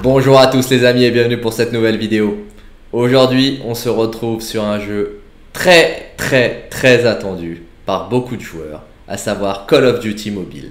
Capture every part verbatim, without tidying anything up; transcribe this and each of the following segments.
Bonjour à tous les amis et bienvenue pour cette nouvelle vidéo. Aujourd'hui, on se retrouve sur un jeu très très très attendu par beaucoup de joueurs, à savoir Call of Duty Mobile.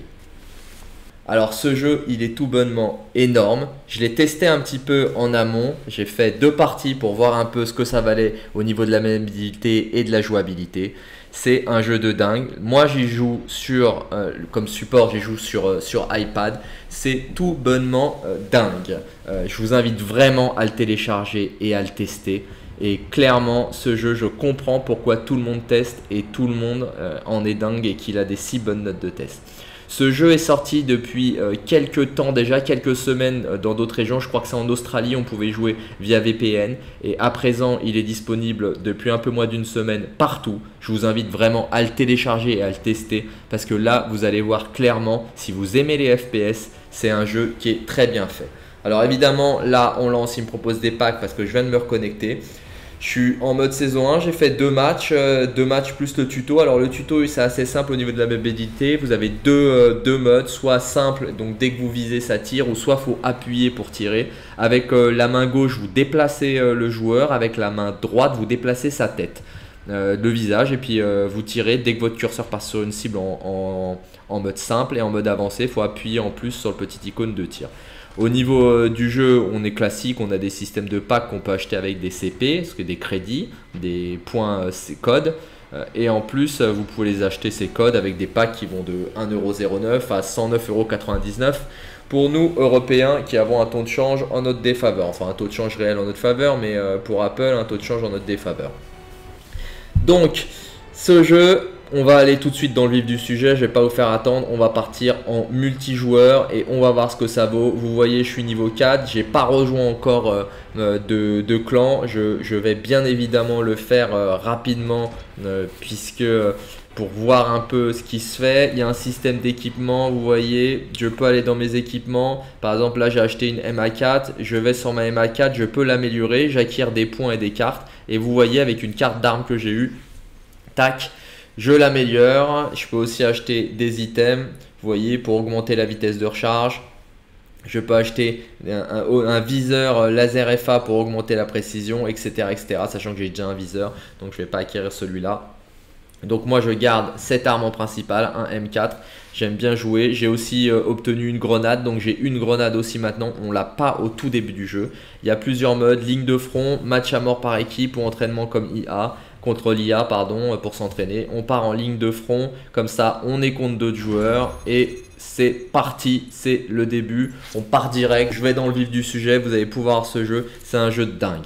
Alors ce jeu, il est tout bonnement énorme. Je l'ai testé un petit peu en amont. J'ai fait deux parties pour voir un peu ce que ça valait au niveau de la maniabilité et de la jouabilité. C'est un jeu de dingue. Moi j'y joue sur, euh, comme support, j'y joue sur, euh, sur iPad. C'est tout bonnement euh, dingue. Euh, je vous invite vraiment à le télécharger et à le tester. Et clairement, ce jeu, je comprends pourquoi tout le monde teste et tout le monde euh, en est dingue et qu'il a des si bonnes notes de test. Ce jeu est sorti depuis euh, quelques temps déjà, quelques semaines euh, dans d'autres régions. Je crois que c'est en Australie, on pouvait jouer via V P N. Et à présent, il est disponible depuis un peu moins d'une semaine partout. Je vous invite vraiment à le télécharger et à le tester. Parce que là, vous allez voir clairement, si vous aimez les F P S, c'est un jeu qui est très bien fait. Alors évidemment, là, on lance, il me propose des packs parce que je viens de me reconnecter. Je suis en mode saison un, j'ai fait deux matchs, euh, deux matchs plus le tuto. Alors le tuto c'est assez simple au niveau de la maniabilité. Vous avez deux, euh, deux modes, soit simple, donc dès que vous visez ça tire, ou soit il faut appuyer pour tirer. Avec euh, la main gauche vous déplacez euh, le joueur, avec la main droite vous déplacez sa tête, euh, le visage, et puis euh, vous tirez dès que votre curseur passe sur une cible en, en, en mode simple. Et en mode avancé, il faut appuyer en plus sur le petit icône de tir. Au niveau euh, du jeu, on est classique, on a des systèmes de packs qu'on peut acheter avec des C P, parce que des crédits, des points euh, codes. Euh, et en plus, euh, vous pouvez les acheter ces codes avec des packs qui vont de un euro zéro neuf à cent neuf euros quatre-vingt-dix-neuf. Pour nous, Européens, qui avons un taux de change en notre défaveur. Enfin, un taux de change réel en notre faveur, mais euh, pour Apple, un taux de change en notre défaveur. Donc, ce jeu... On va aller tout de suite dans le vif du sujet, je ne vais pas vous faire attendre, on va partir en multijoueur et on va voir ce que ça vaut. Vous voyez, je suis niveau quatre, je n'ai pas rejoint encore euh, de, de clan, je, je vais bien évidemment le faire euh, rapidement euh, puisque pour voir un peu ce qui se fait, il y a un système d'équipement, vous voyez, je peux aller dans mes équipements. Par exemple là j'ai acheté une M A quatre, je vais sur ma M A quatre, je peux l'améliorer, j'acquiers des points et des cartes et vous voyez avec une carte d'arme que j'ai eue, tac. Je l'améliore, je peux aussi acheter des items, vous voyez, pour augmenter la vitesse de recharge. Je peux acheter un, un, un viseur laser F A pour augmenter la précision, et cetera, et cetera. Sachant que j'ai déjà un viseur, donc je ne vais pas acquérir celui-là. Donc moi je garde cette arme en principal, un M quatre. J'aime bien jouer. J'ai aussi euh, obtenu une grenade, donc j'ai une grenade aussi maintenant. On ne l'a pas au tout début du jeu. Il y a plusieurs modes, ligne de front, match à mort par équipe ou entraînement comme I A. Contre l'I A, pardon, pour s'entraîner. On part en ligne de front, comme ça on est contre d'autres joueurs et c'est parti, c'est le début. On part direct, je vais dans le vif du sujet, vous allez pouvoir voir ce jeu, c'est un jeu de dingue.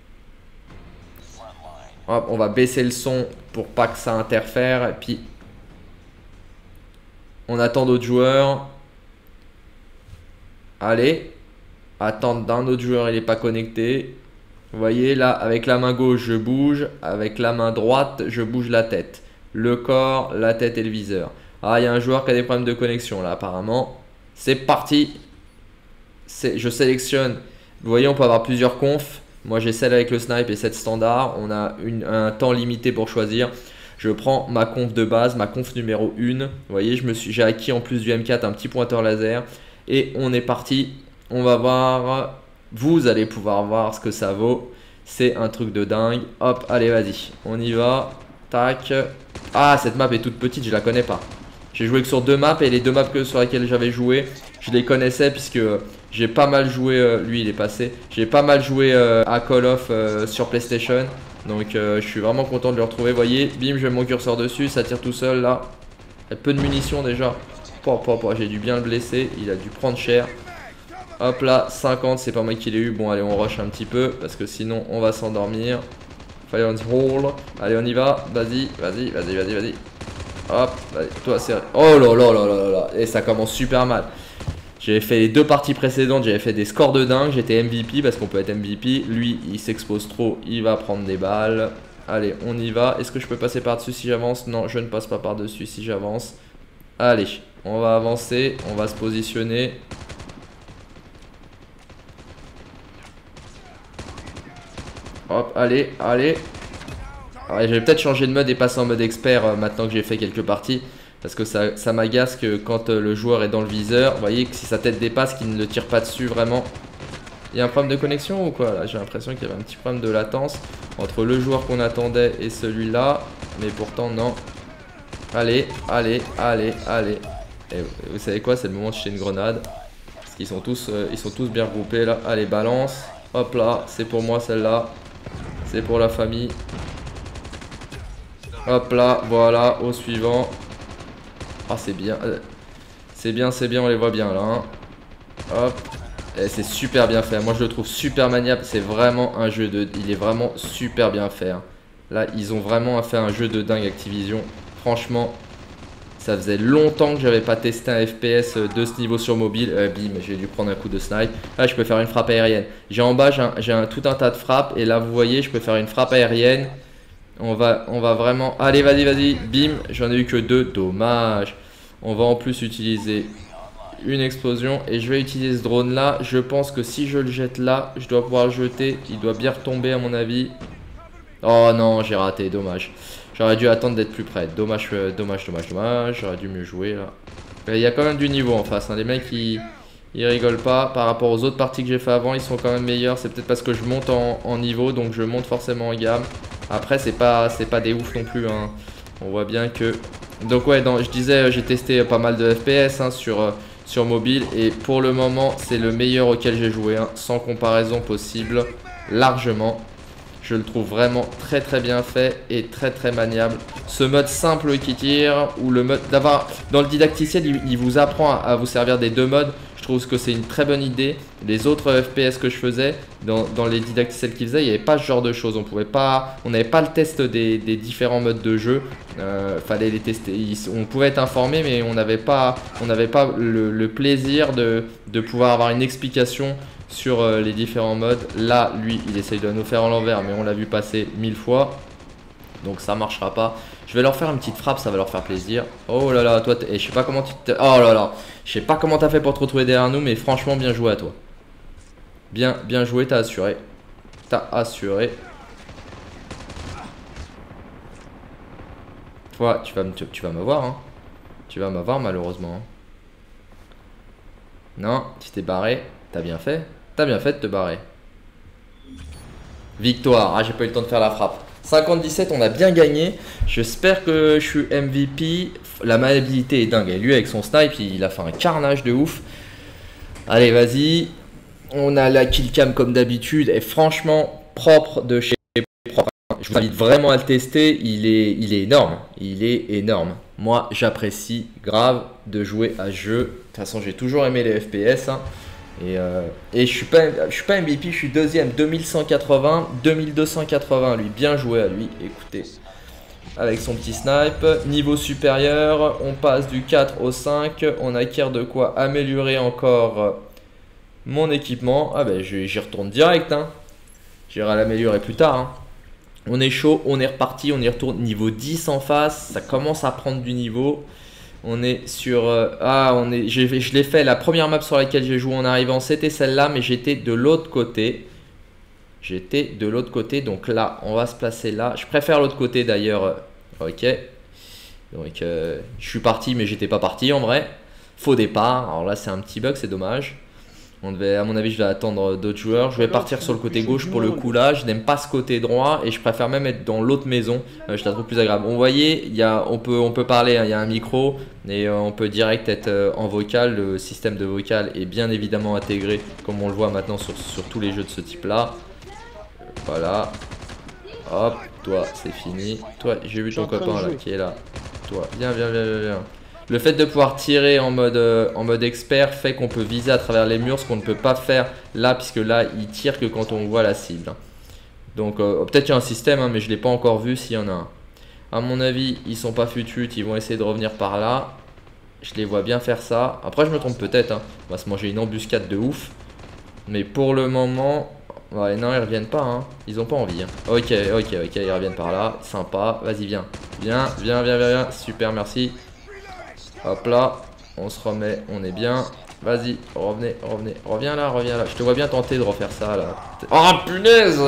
Hop, on va baisser le son pour pas que ça interfère et puis on attend d'autres joueurs. Allez, attendre d'un autre joueur, il n'est pas connecté. Vous voyez là, avec la main gauche je bouge, avec la main droite je bouge la tête, le corps, la tête et le viseur. Ah, il y a un joueur qui a des problèmes de connexion là apparemment. C'est parti. Je sélectionne. Vous voyez, on peut avoir plusieurs confs. Moi j'ai celle avec le snipe et cette standard. On a une, un temps limité pour choisir. Je prends ma conf de base, ma conf numéro un. Vous voyez, je me suis, j'ai acquis en plus du M quatre un petit pointeur laser. Et on est parti. On va voir... Vous allez pouvoir voir ce que ça vaut. C'est un truc de dingue. Hop, allez, vas-y. On y va. Tac. Ah, cette map est toute petite, je la connais pas. J'ai joué que sur deux maps et les deux maps que sur lesquelles j'avais joué, je les connaissais puisque j'ai pas mal joué. Euh, lui, il est passé. J'ai pas mal joué euh, à Call of euh, sur PlayStation. Donc, euh, je suis vraiment content de le retrouver. Vous voyez, bim, je mets mon curseur dessus. Ça tire tout seul là. Il y a peu de munitions déjà. J'ai dû bien le blesser. Il a dû prendre cher. Hop là, cinquante, c'est pas moi qui l'ai eu. Bon, allez, on rush un petit peu parce que sinon on va s'endormir. Fire on hold. Allez, on y va. Vas-y, vas-y, vas-y, vas-y, vas-y. Hop, vas-y, toi, c'est. Oh là là là là là. Et ça commence super mal. J'avais fait les deux parties précédentes, j'avais fait des scores de dingue. J'étais M V P parce qu'on peut être M V P. Lui, il s'expose trop, il va prendre des balles. Allez, on y va. Est-ce que je peux passer par-dessus si j'avance? Non, je ne passe pas par-dessus si j'avance. Allez, on va avancer, on va se positionner. Hop, allez, allez. Ouais, je vais peut-être changer de mode et passer en mode expert euh, maintenant que j'ai fait quelques parties. Parce que ça, ça m'agace que quand euh, le joueur est dans le viseur, vous voyez que si sa tête dépasse, qu'il ne le tire pas dessus vraiment. Il y a un problème de connexion ou quoi là? J'ai l'impression qu'il y avait un petit problème de latence entre le joueur qu'on attendait et celui-là. Mais pourtant, non. Allez, allez, allez, allez. Et vous savez quoi? C'est le moment de jeter une grenade. Parce qu'ils sont tous, euh, ils sont tous bien regroupés là. Allez, balance. Hop là, c'est pour moi celle-là. C'est pour la famille. Hop là, voilà, au suivant. Ah, c'est bien. C'est bien, c'est bien, on les voit bien là. Hein. Hop. Et c'est super bien fait. Moi, je le trouve super maniable. C'est vraiment un jeu de... Il est vraiment super bien fait. Hein. Là, ils ont vraiment fait un jeu de dingue Activision. Franchement, ça faisait longtemps que j'avais pas testé un F P S de ce niveau sur mobile. Euh, bim, j'ai dû prendre un coup de snipe. Là, je peux faire une frappe aérienne. J'ai en bas, j'ai un, j'ai un, tout un tas de frappes. Et là, vous voyez, je peux faire une frappe aérienne. On va, on va vraiment... Allez, vas-y, vas-y. Bim, j'en ai eu que deux. Dommage. On va en plus utiliser une explosion. Et je vais utiliser ce drone-là. Je pense que si je le jette là, je dois pouvoir le jeter. Il doit bien retomber à mon avis. Oh non, j'ai raté. Dommage. J'aurais dû attendre d'être plus près. Dommage, euh, dommage, dommage, dommage. J'aurais dû mieux jouer là. Il y a quand même du niveau en face. Hein. Les mecs, ils, ils rigolent pas. Par rapport aux autres parties que j'ai fait avant, ils sont quand même meilleurs. C'est peut-être parce que je monte en, en niveau. Donc je monte forcément en gamme. Après, c'est pas, c'est pas des ouf non plus. Hein. On voit bien que... Donc ouais, dans, je disais, j'ai testé pas mal de F P S hein, sur, euh, sur mobile. Et pour le moment, c'est le meilleur auquel j'ai joué. Hein, sans comparaison possible. Largement. Je le trouve vraiment très très bien fait et très très maniable. Ce mode simple qui tire ou le mode d'avoir... Dans le didacticiel, il, il vous apprend à, à vous servir des deux modes. Je trouve que c'est une très bonne idée. Les autres F P S que je faisais, dans, dans les didacticiels qu'ils faisaient, il n'y avait pas ce genre de choses. On pouvait pas, on n'avait pas le test des, des différents modes de jeu. Euh, fallait les tester. Ils, on pouvait être informé, mais on n'avait pas, on n'avait pas le, le plaisir de, de pouvoir avoir une explication sur euh, les différents modes. Là, lui, il essaye de nous faire en l'envers, mais on l'a vu passer mille fois. Donc ça marchera pas. Je vais leur faire une petite frappe, ça va leur faire plaisir. Oh là là, toi, et je sais pas comment tu te... Oh là là, je sais pas comment t'as fait pour te retrouver derrière nous, mais franchement, bien joué à toi. Bien, bien joué, t'as assuré. T'as assuré. Toi, tu vas me, tu, tu vas m'avoir, hein. Tu vas m'avoir malheureusement. Hein. Non, tu t'es barré. T'as bien fait. T'as bien fait de te barrer. Victoire. Ah, j'ai pas eu le temps de faire la frappe. cinquante-dix-sept, on a bien gagné. J'espère que je suis M V P. La maniabilité est dingue. Et lui, avec son snipe, il a fait un carnage de ouf. Allez, vas-y. On a la kill cam comme d'habitude. Et franchement, propre de chez propre. Je vous invite vraiment à le tester. Il est, il est énorme. Il est énorme. Moi, j'apprécie grave de jouer à ce jeu. De toute façon, j'ai toujours aimé les F P S. Hein. Et, euh, et je suis pas, je suis pas M V P, je suis deuxième, deux mille cent quatre-vingts, deux mille deux cent quatre-vingts lui, bien joué à lui, écoutez, avec son petit snipe, niveau supérieur, on passe du quatre au cinq, on acquiert de quoi améliorer encore mon équipement, ah ben j'y retourne direct, hein. J'irai l'améliorer plus tard, hein. On est chaud, on est reparti, on y retourne niveau dix en face, ça commence à prendre du niveau. On est sur... Euh, ah, on est, je, je l'ai fait, la première map sur laquelle j'ai joué en arrivant, c'était celle-là, mais j'étais de l'autre côté. J'étais de l'autre côté, donc là, on va se placer là. Je préfère l'autre côté d'ailleurs. Ok. Donc, euh, je suis parti, mais j'étais pas parti en vrai. Faux départ. Alors là, c'est un petit bug, c'est dommage. On devait, à mon avis, je vais attendre d'autres joueurs. Je vais partir sur le côté gauche pour le coup là. Je n'aime pas ce côté droit et je préfère même être dans l'autre maison. Euh, je la trouve plus agréable. Vous voyez, il y a, on, peut, on peut parler, hein, il y a un micro et euh, on peut direct être euh, en vocal. Le système de vocal est bien évidemment intégré comme on le voit maintenant sur, sur tous les jeux de ce type là. Voilà. Hop, toi, c'est fini. Toi, j'ai vu ton copain là qui est là. Toi, viens, viens, viens, viens, viens. Le fait de pouvoir tirer en mode, euh, en mode expert fait qu'on peut viser à travers les murs, ce qu'on ne peut pas faire là, puisque là, il tire que quand on voit la cible. Donc, euh, peut-être qu'il y a un système, hein, mais je ne l'ai pas encore vu s'il y en a un. À mon avis, ils sont pas futus, ils vont essayer de revenir par là. Je les vois bien faire ça. Après, je me trompe peut-être. Hein. On va se manger une embuscade de ouf. Mais pour le moment... Ouais, non, ils reviennent pas. Hein. Ils ont pas envie. Hein. Ok, ok, ok, ils reviennent par là. Sympa. Vas-y, viens. Viens, viens, viens, viens, viens. Super, merci. Hop là, on se remet, on est bien. Vas-y, revenez, revenez, reviens là, reviens là. Je te vois bien tenter de refaire ça là. Oh punaise!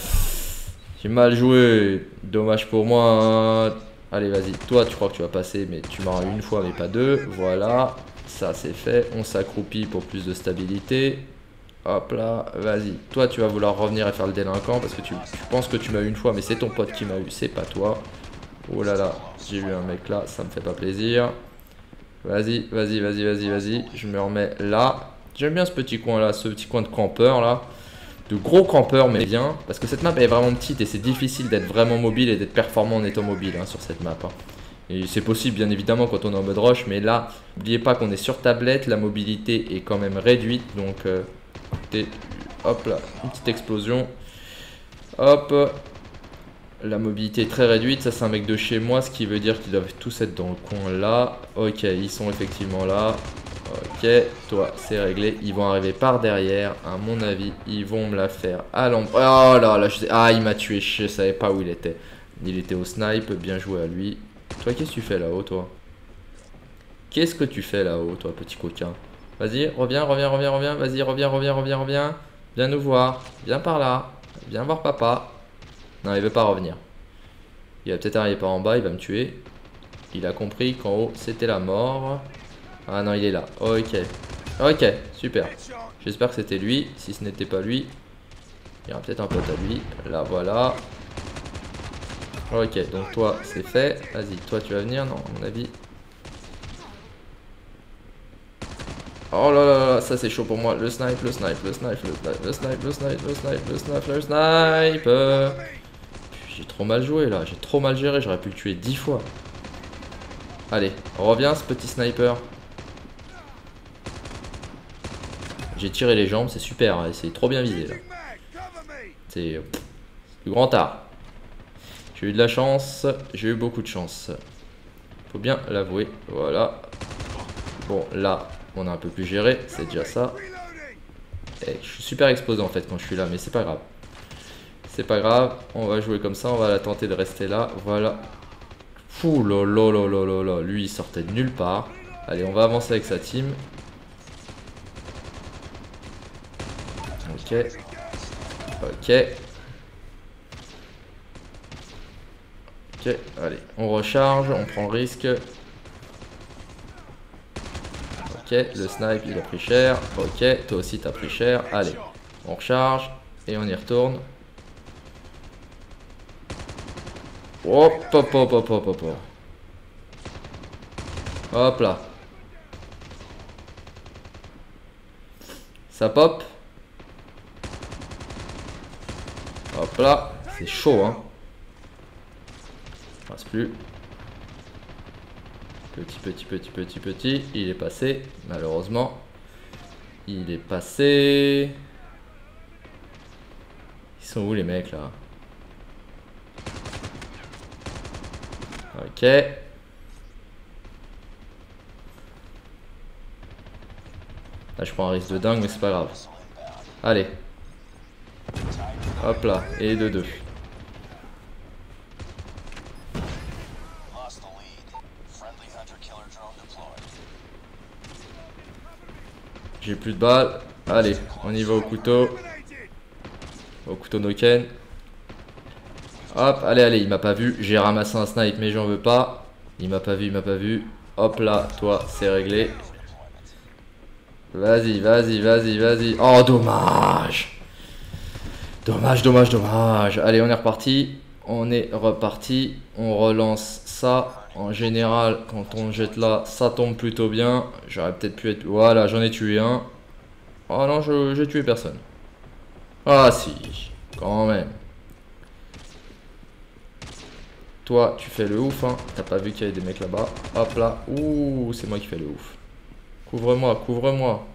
J'ai mal joué, dommage pour moi. Allez, vas-y, toi tu crois que tu vas passer, mais tu m'auras une fois mais pas deux. Voilà, ça c'est fait. On s'accroupit pour plus de stabilité. Hop là, vas-y. Toi, tu vas vouloir revenir et faire le délinquant parce que tu, tu penses que tu m'as eu une fois, mais c'est ton pote qui m'a eu, c'est pas toi. Oh là là, j'ai eu un mec là, ça me fait pas plaisir. Vas-y, vas-y, vas-y, vas-y, vas-y. Je me remets là. J'aime bien ce petit coin là, ce petit coin de campeur là. De gros campeurs, mais bien. Parce que cette map elle est vraiment petite et c'est difficile d'être vraiment mobile et d'être performant en étant mobile hein, sur cette map. Hein. Et c'est possible bien évidemment quand on est en mode rush, mais là, n'oubliez pas qu'on est sur tablette, la mobilité est quand même réduite. Donc, euh, hop là, une petite explosion. Hop. La mobilité est très réduite, ça c'est un mec de chez moi, ce qui veut dire qu'ils doivent tous être dans le coin là. Ok, ils sont effectivement là. Ok, toi c'est réglé, ils vont arriver par derrière, à mon avis, ils vont me la faire à l'ombre. Oh là là, je sais... ah il m'a tué, je savais pas où il était. Il était au snipe, bien joué à lui. Toi qu'est-ce que tu fais là-haut toi? Qu'est-ce que tu fais là-haut toi petit coquin? Vas-y, reviens, reviens, reviens, reviens, vas-y, reviens, reviens, reviens, reviens. Viens nous voir, viens par là, viens voir papa. Non, il veut pas revenir. Il va peut-être arriver par en bas, il va me tuer. Il a compris qu'en haut, c'était la mort. Ah non, il est là. Ok. Ok, super. J'espère que c'était lui. Si ce n'était pas lui, il y aura peut-être un pote à lui. Là, voilà. Ok, donc toi, c'est fait. Vas-y, toi, tu vas venir? Non, à mon avis. Oh là là là, ça c'est chaud pour moi. Le snipe, le snipe, le snipe, le snipe, le snipe, le snipe, le snipe, le snipe, le snipe. J'ai trop mal joué là, j'ai trop mal géré, j'aurais pu le tuer dix fois. Allez, reviens ce petit sniper. J'ai tiré les jambes, c'est super, hein, c'est trop bien visé là. C'est du grand art. J'ai eu de la chance, j'ai eu beaucoup de chance. Faut bien l'avouer, voilà. Bon, là, on a un peu plus géré, c'est déjà ça. Et je suis super exposé en fait quand je suis là, mais c'est pas grave. C'est pas grave, on va jouer comme ça, on va la tenter de rester là, voilà. Fou lolololololo, lui il sortait de nulle part. Allez, on va avancer avec sa team. Ok. Ok. Ok, allez, on recharge, on prend le risque. Ok, le snipe il a pris cher. Ok, toi aussi t'as pris cher. Allez, on recharge et on y retourne. Hop, hop, hop, hop, hop, hop, hop. Hop là. Ça pop. Hop là. C'est chaud, hein. Il reste plus. Petit, petit, petit, petit, petit. Il est passé, malheureusement. Il est passé. Ils sont où les mecs là? Ok. Là je prends un risque de dingue mais c'est pas grave. Allez. Hop là. Et de deux. J'ai plus de balles. Allez, on y va au couteau. Au couteau Noken. Hop, allez, allez, il m'a pas vu. J'ai ramassé un snipe, mais j'en veux pas. Il m'a pas vu, il m'a pas vu. Hop là, toi, c'est réglé. Vas-y, vas-y, vas-y, vas-y. Oh, dommage. Dommage, dommage, dommage. Allez, on est reparti. On est reparti. On relance ça. En général, quand on jette là, ça tombe plutôt bien. J'aurais peut-être pu être... Voilà, j'en ai tué un. Oh non, j'ai tué personne. Ah si, quand même. Toi, tu fais le ouf, hein. T'as pas vu qu'il y avait des mecs là-bas. Hop là. Ouh, c'est moi qui fais le ouf. Couvre-moi, couvre-moi.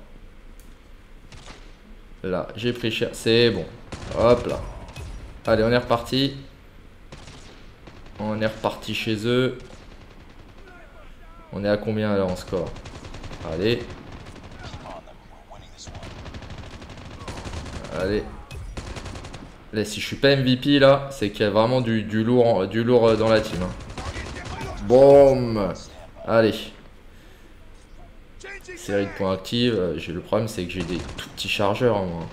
Là, j'ai pris cher. C'est bon. Hop là. Allez, on est reparti. On est reparti chez eux. On est à combien là en score? Allez. Allez. Là, si je suis pas M V P là, c'est qu'il y a vraiment du, du, lourd, du lourd dans la team. Hein. Boum. Allez. Série de points actifs. J'ai le problème, c'est que j'ai des tout petits chargeurs. Hein, moi.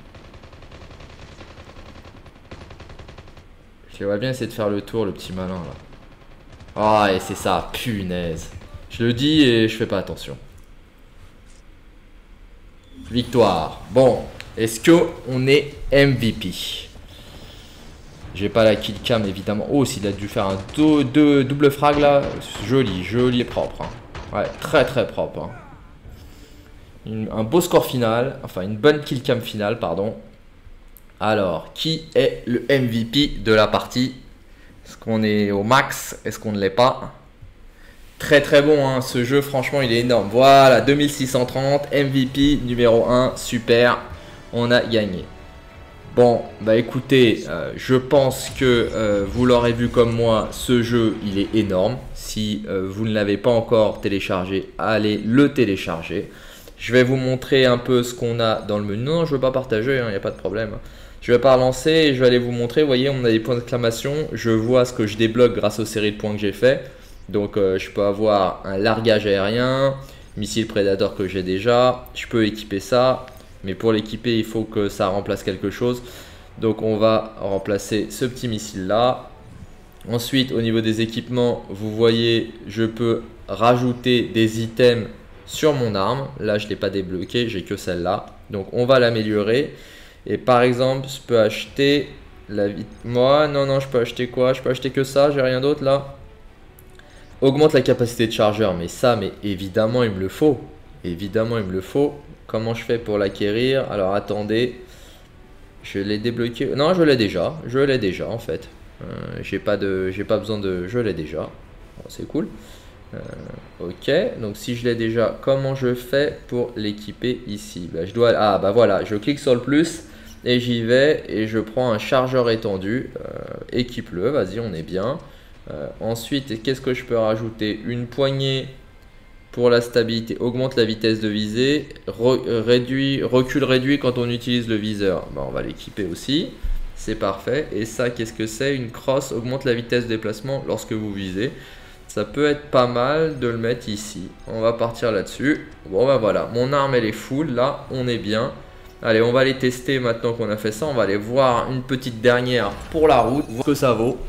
Je vais bien essayer de faire le tour, le petit malin là. Ah, et c'est ça, punaise. Je le dis et je fais pas attention. Victoire. Bon, Est-ce qu'on est M V P? J'ai pas la kill cam évidemment. Oh, s'il a dû faire un do, do, double frag là. Joli, joli et propre. Hein. Ouais, très très propre. Hein. Une, un beau score final. Enfin, une bonne kill cam finale, pardon. Alors, qui est le M V P de la partie? Est-ce qu'on est au max? Est-ce qu'on ne l'est pas? Très très bon, hein. Ce jeu, franchement, il est énorme. Voilà, deux mille six cent trente, M V P numéro un, super. On a gagné. Bon, bah écoutez, euh, je pense que euh, vous l'aurez vu comme moi, ce jeu, il est énorme. Si euh, vous ne l'avez pas encore téléchargé, allez le télécharger. Je vais vous montrer un peu ce qu'on a dans le menu. Non, je ne veux pas partager, il n'y a pas de problème. Je vais pas relancer et je vais aller vous montrer. Vous voyez, on a des points d'exclamation. Je vois ce que je débloque grâce aux séries de points que j'ai fait. Donc, euh, je peux avoir un largage aérien, missile prédateur que j'ai déjà. Je peux équiper ça. Mais pour l'équiper, il faut que ça remplace quelque chose. Donc, on va remplacer ce petit missile-là. Ensuite, au niveau des équipements, vous voyez, je peux rajouter des items sur mon arme. Là, je ne l'ai pas débloqué, j'ai que celle-là. Donc, on va l'améliorer. Et par exemple, je peux acheter la vie. Moi, non, non, je peux acheter quoi? Je peux acheter que ça, j'ai rien d'autre là. Augmente la capacité de chargeur. Mais ça, mais évidemment, il me le faut. Évidemment, il me le faut. Comment je fais pour l'acquérir? Alors attendez, je l'ai débloqué. Non, je l'ai déjà. Je l'ai déjà en fait. Euh, j'ai pas de, j'ai pas besoin de. Je l'ai déjà. Bon, c'est cool. Euh, ok. Donc si je l'ai déjà, comment je fais pour l'équiper ici? Bah, je dois. Ah bah voilà. Je clique sur le plus et j'y vais et je prends un chargeur étendu. Euh, équipe-le. Vas-y, on est bien. Euh, ensuite, qu'est-ce que je peux rajouter? Une poignée. Pour la stabilité, augmente la vitesse de visée, re, réduit, recul réduit quand on utilise le viseur. Bah, on va l'équiper aussi, c'est parfait. Et ça, qu'est-ce que c'est? Une crosse, augmente la vitesse de déplacement lorsque vous visez. Ça peut être pas mal de le mettre ici. On va partir là-dessus. Bon, bah voilà, mon arme elle est full, là on est bien. Allez, on va les tester maintenant qu'on a fait ça. On va aller voir une petite dernière pour la route, voir ce que ça vaut.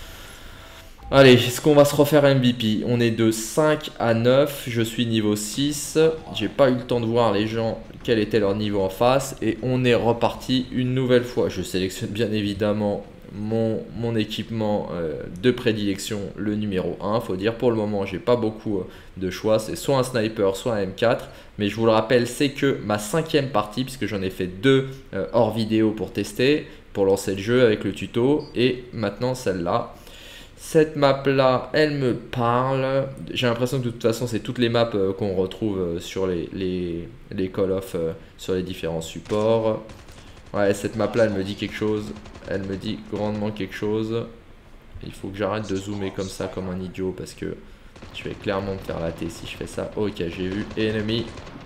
Allez, est-ce qu'on va se refaire M V P? On est de cinq à neuf, je suis niveau six. J'ai pas eu le temps de voir les gens, quel était leur niveau en face. Et on est reparti une nouvelle fois. Je sélectionne bien évidemment mon, mon équipement euh, de prédilection, le numéro un. Faut dire, pour le moment, j'ai pas beaucoup de choix. C'est soit un sniper, soit un M quatre. Mais je vous le rappelle, c'est que ma cinquième partie, puisque j'en ai fait deux euh, hors vidéo pour tester, pour lancer le jeu avec le tuto. Et maintenant celle-là. Cette map là, elle me parle. J'ai l'impression que de toute façon, c'est toutes les maps euh, qu'on retrouve euh, sur les, les, les Call of, euh, sur les différents supports. Ouais, cette map là, elle me dit quelque chose. Elle me dit grandement quelque chose. Il faut que j'arrête de zoomer comme ça, comme un idiot, parce que je vais clairement me faire latter si je fais ça. Ok, j'ai vu ennemi.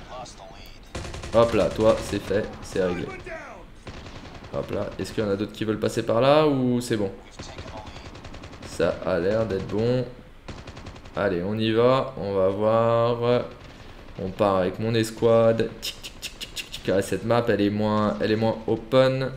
Hop là, toi, c'est fait, c'est réglé. Hop là, est-ce qu'il y en a d'autres qui veulent passer par là ou c'est bon? Ça a l'air d'être bon. Allez, on y va. On va voir. On part avec mon escouade. Tic, tic, tic, tic, tic, tic. Ah, cette map, elle est moins, elle est moins open.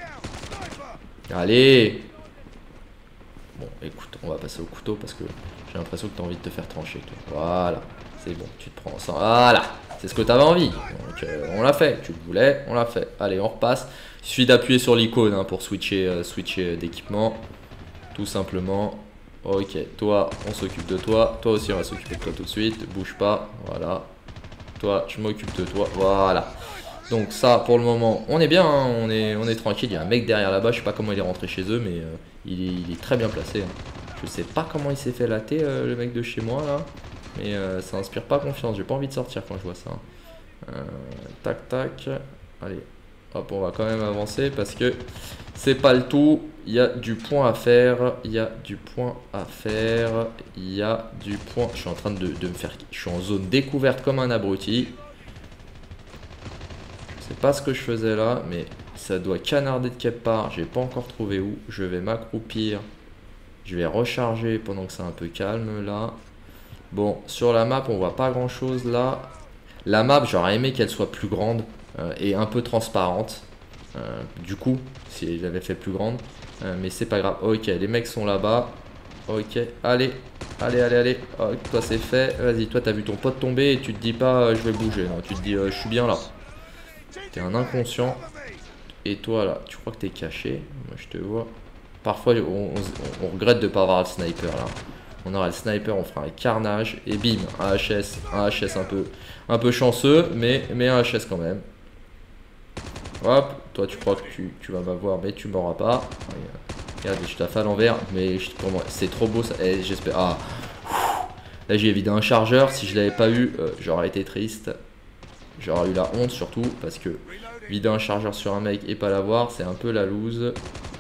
Allez. Bon, écoute, on va passer au couteau parce que j'ai l'impression que tu as envie de te faire trancher. Toi. Voilà. C'est bon, tu te prends ça. Voilà. C'est ce que tu avais envie. Donc, euh, on l'a fait. Tu le voulais, on l'a fait. Allez, on repasse. Il suffit d'appuyer sur l'icône hein, pour switcher, euh, switcher d'équipement. Tout simplement. Ok, toi, on s'occupe de toi. Toi aussi, on va s'occuper de toi tout de suite. Bouge pas. Voilà. Toi, je m'occupe de toi. Voilà. Donc ça, pour le moment, on est bien. Hein. On, est, on est tranquille. Il y a un mec derrière là-bas. Je sais pas comment il est rentré chez eux, mais euh, il, est, il est très bien placé. Hein. Je sais pas comment il s'est fait latter, euh, le mec de chez moi, là. Mais euh, ça inspire pas confiance. J'ai pas envie de sortir quand je vois ça. Hein. Euh, tac, tac. Allez. Hop, on va quand même avancer parce que c'est pas le tout. Il y a du point à faire. Il y a du point à faire. Il y a du point. Je suis en train de, de me faire. Je suis en zone découverte comme un abruti. Je sais pas ce que je faisais là, mais ça doit canarder de quelque part. J'ai pas encore trouvé où. Je vais m'accroupir. Je vais recharger pendant que c'est un peu calme là. Bon, sur la map, on voit pas grand chose là. La map, j'aurais aimé qu'elle soit plus grande. Euh, et un peu transparente euh, du coup si j'avais fait plus grande euh, mais c'est pas grave. Ok, les mecs sont là-bas. Ok, allez allez allez allez. Oh, toi c'est fait, vas-y. Toi t'as vu ton pote tomber et tu te dis pas euh, je vais bouger. Non, tu te dis euh, je suis bien là. T'es un inconscient. Et toi là, tu crois que t'es caché? Moi je te vois. Parfois on, on, on regrette de pas avoir le sniper là. On aura le sniper, on fera un carnage. Et bim, un H S. Un H S un peu, un peu chanceux, mais, mais un H S quand même. Hop, toi tu crois que tu, tu vas m'avoir, mais tu m'auras pas. Regarde, je taffe à l'envers, mais c'est trop beau ça. Et j'espère. Ah, là j'ai évidé un chargeur. Si je l'avais pas eu, euh, j'aurais été triste. J'aurais eu la honte surtout parce que vider un chargeur sur un mec et pas l'avoir, c'est un peu la loose.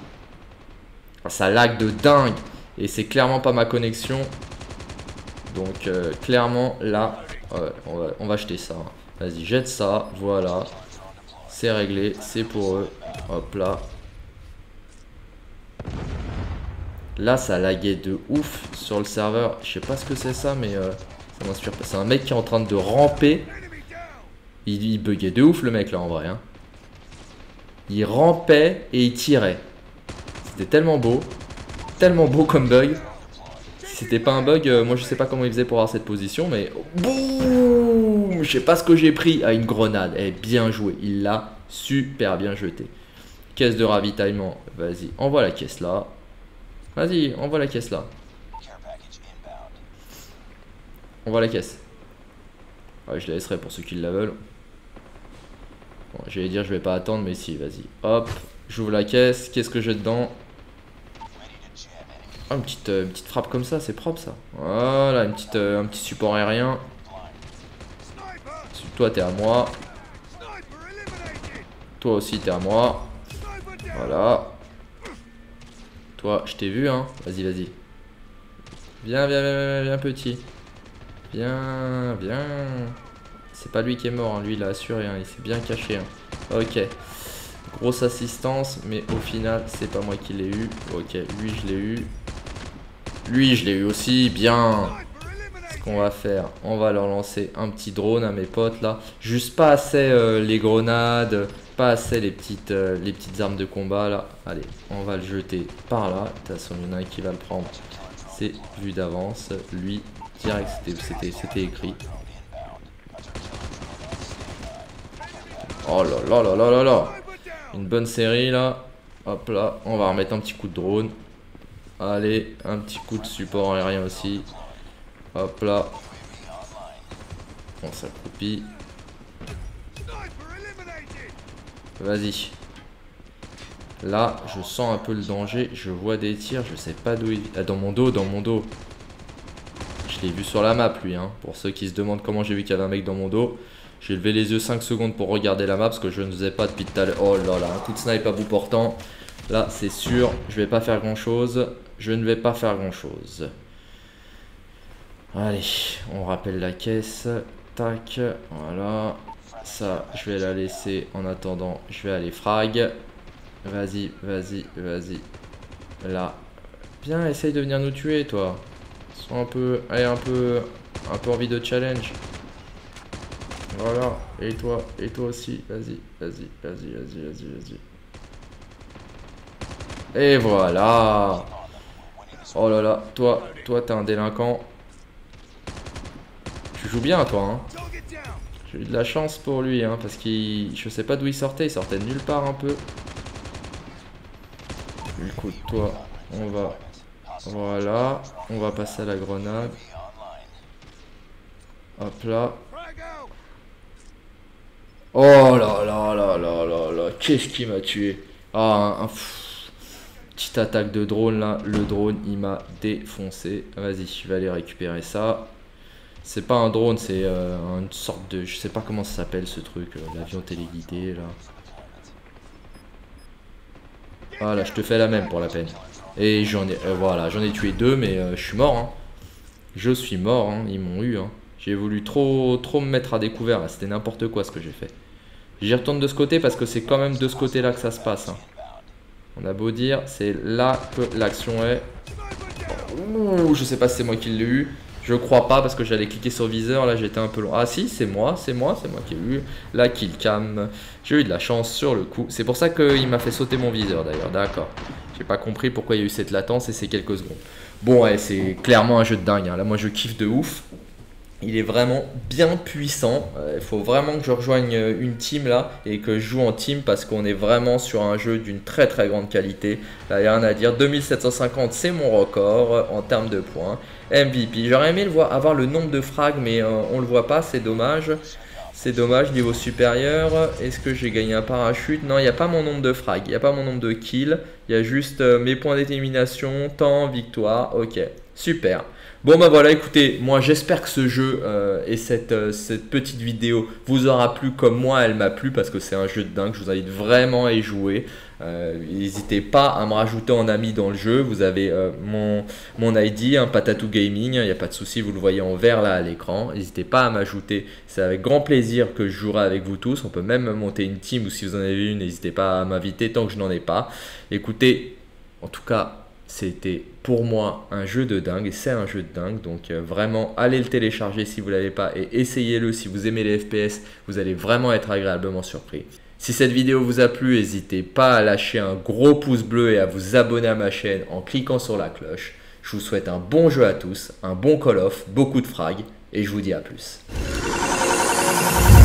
Ça lag de dingue et c'est clairement pas ma connexion. Donc euh, clairement là, ouais, on, va, on va jeter ça. Vas-y, jette ça, voilà. C'est réglé, c'est pour eux. Hop là. Là ça laguait de ouf sur le serveur. Je sais pas ce que c'est ça, mais euh, ça m'inspire pas. C'est un mec qui est en train de ramper. Il, il buguait de ouf le mec là en vrai. Hein. Il rampait et il tirait. C'était tellement beau. Tellement beau comme bug. Si c'était pas un bug, euh, moi je sais pas comment il faisait pour avoir cette position, mais boum, je sais pas ce que j'ai pris à une grenade. Eh, bien joué. Il l'a super bien jeté. Caisse de ravitaillement. Vas-y, envoie la caisse là. Vas-y, envoie la caisse là. Envoie la caisse. Ouais, je la laisserai pour ceux qui la veulent. Bon, j'allais dire je vais pas attendre, mais si, vas-y. Hop, j'ouvre la caisse. Qu'est-ce que j'ai dedans? Oh, une petite, euh, une petite frappe comme ça, c'est propre ça. Voilà, une petite, euh, un petit support aérien. Toi, t'es à moi. Toi aussi, t'es à moi. Voilà. Toi, je t'ai vu, hein. Vas-y, vas-y. Viens, viens, viens, viens, viens, petit. Viens, viens. C'est pas lui qui est mort, hein. Lui, il a assuré, hein. Il s'est bien caché. Hein. Ok. Grosse assistance, mais au final, c'est pas moi qui l'ai eu. Ok, lui, je l'ai eu. Lui, je l'ai eu aussi. Bien. Ce qu'on va faire, on va leur lancer un petit drone à mes potes, là. Juste pas assez euh, les grenades, pas assez les petites, euh, les petites armes de combat, là. Allez, on va le jeter par là. De toute façon, il y en a un qui va le prendre. C'est vu d'avance. Lui, direct, c'était écrit. Oh là là là là là là. Une bonne série là. Hop là, on va remettre un petit coup de drone. Allez, un petit coup de support aérien aussi. Hop là. On s'accroupit. Vas-y. Là, je sens un peu le danger. Je vois des tirs, je sais pas d'où il... Ah, dans mon dos, dans mon dos. Je l'ai vu sur la map lui, hein. Pour ceux qui se demandent comment j'ai vu qu'il y avait un mec dans mon dos. J'ai levé les yeux cinq secondes pour regarder la map parce que je ne faisais pas depuis tout à l'heure. Oh là là, un coup de snipe à bout portant. Là, c'est sûr, je vais pas faire grand chose. Je ne vais pas faire grand chose. Allez, on rappelle la caisse. Tac, voilà. Ça, je vais la laisser en attendant. Je vais aller frag. Vas-y, vas-y, vas-y. Là. Bien, essaye de venir nous tuer, toi. Sois un peu... Allez, un peu... Un peu envie de challenge. Voilà, et toi, et toi aussi, vas-y, vas-y, vas-y, vas-y, vas-y, vas-y. Et voilà. Oh là là, toi, toi t'es un délinquant. Tu joues bien toi, hein. J'ai eu de la chance pour lui, hein, parce qu'il... Je sais pas d'où il sortait, il sortait de nulle part un peu. Écoute, toi, on va... Voilà, on va passer à la grenade. Hop là. Oh là là là là là là, qu'est-ce qui m'a tué? Ah, un, un pff, petite attaque de drone là, le drone il m'a défoncé. Vas-y, je vais aller récupérer ça. C'est pas un drone, c'est euh, une sorte de... Je sais pas comment ça s'appelle ce truc, euh, l'avion téléguidé là. Voilà, je te fais la même pour la peine. Et j'en ai... Euh, voilà, j'en ai tué deux, mais euh, je suis mort. Hein. Je suis mort, hein, ils m'ont eu. Hein. J'ai voulu trop, trop me mettre à découvert là, c'était n'importe quoi ce que j'ai fait. J'y retourne de ce côté parce que c'est quand même de ce côté là que ça se passe. Hein. On a beau dire, c'est là que l'action est. Ouh, je sais pas si c'est moi qui l'ai eu. Je crois pas parce que j'allais cliquer sur viseur, là j'étais un peu loin. Ah si, c'est moi, c'est moi, c'est moi qui ai eu la kill cam. J'ai eu de la chance sur le coup. C'est pour ça qu'il m'a fait sauter mon viseur d'ailleurs, d'accord. J'ai pas compris pourquoi il y a eu cette latence et ces quelques secondes. Bon ouais, c'est clairement un jeu de dingue. Hein. Là moi je kiffe de ouf. Il est vraiment bien puissant. Il euh, faut vraiment que je rejoigne une team là et que je joue en team parce qu'on est vraiment sur un jeu d'une très très grande qualité. Là, il n'y a rien à dire. deux mille sept cent cinquante, c'est mon record en termes de points. M V P. J'aurais aimé le voir, avoir le nombre de frags, mais euh, on le voit pas. C'est dommage. C'est dommage. Niveau supérieur. Est-ce que j'ai gagné un parachute? Non, il n'y a pas mon nombre de frags. Il n'y a pas mon nombre de kills. Il y a juste euh, mes points d'élimination, temps, victoire. Ok, super. Bon bah voilà, écoutez, moi j'espère que ce jeu euh, et cette, euh, cette petite vidéo vous aura plu comme moi elle m'a plu parce que c'est un jeu de dingue, je vous invite vraiment à y jouer. Euh, N'hésitez pas à me rajouter en ami dans le jeu, vous avez euh, mon, mon I D, hein, Patatou Gaming, il n'y a pas de souci, vous le voyez en vert là à l'écran. N'hésitez pas à m'ajouter, c'est avec grand plaisir que je jouerai avec vous tous, on peut même monter une team ou si vous en avez une, n'hésitez pas à m'inviter tant que je n'en ai pas. Écoutez, en tout cas, c'était pour moi un jeu de dingue et c'est un jeu de dingue. Donc euh, vraiment, allez le télécharger si vous ne l'avez pas et essayez-le si vous aimez les F P S. Vous allez vraiment être agréablement surpris. Si cette vidéo vous a plu, n'hésitez pas à lâcher un gros pouce bleu et à vous abonner à ma chaîne en cliquant sur la cloche. Je vous souhaite un bon jeu à tous, un bon Call of, beaucoup de frags et je vous dis à plus.